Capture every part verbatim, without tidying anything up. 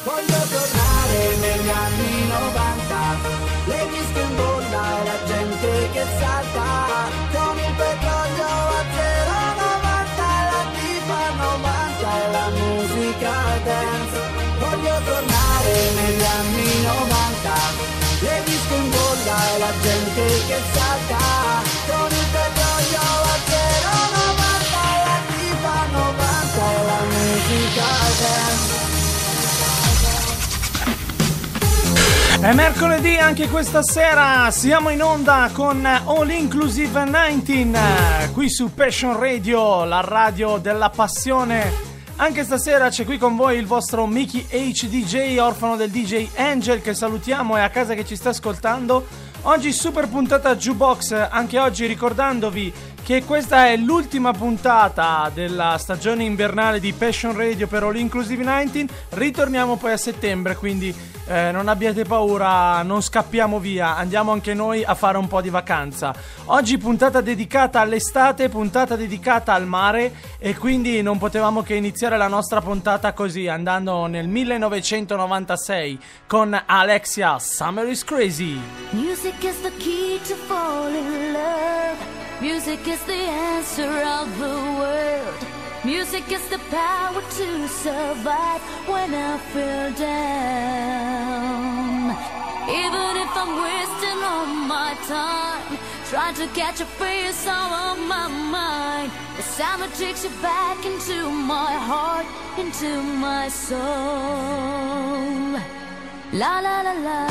Voglio tornare negli anni novanta, le disco in bolla e la gente che salta, con il petrolio a zero novanta, la tipa novanta e la musica dance. Voglio tornare negli anni novanta, le disco in bolla e la gente che salta, con il petrolio a zero novanta, la tipa novanta e la musica dance. È mercoledì anche questa sera, siamo in onda con All Inclusive diciannove qui su Passion Radio, la radio della passione. Anche stasera c'è qui con voi il vostro Mickey H D J, orfano del D J Angel, che salutiamo e a casa che ci sta ascoltando. Oggi super puntata Jukebox, anche oggi ricordandovi che questa è l'ultima puntata della stagione invernale di Passion Radio per All Inclusive diciannove. Ritorniamo poi a settembre, quindi eh, non abbiate paura, non scappiamo via, andiamo anche noi a fare un po' di vacanza. Oggi puntata dedicata all'estate, puntata dedicata al mare, e quindi non potevamo che iniziare la nostra puntata così, andando nel millenovecentonovantasei con Alexia, Summer is Crazy. Music is the key to fall in love. Music is the answer of the world. Music is the power to survive when I feel down. Even if I'm wasting all my time trying to catch a face out of my mind, the sound that takes you back into my heart, into my soul. La la la la,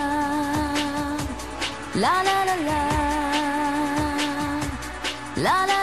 la la la la, la la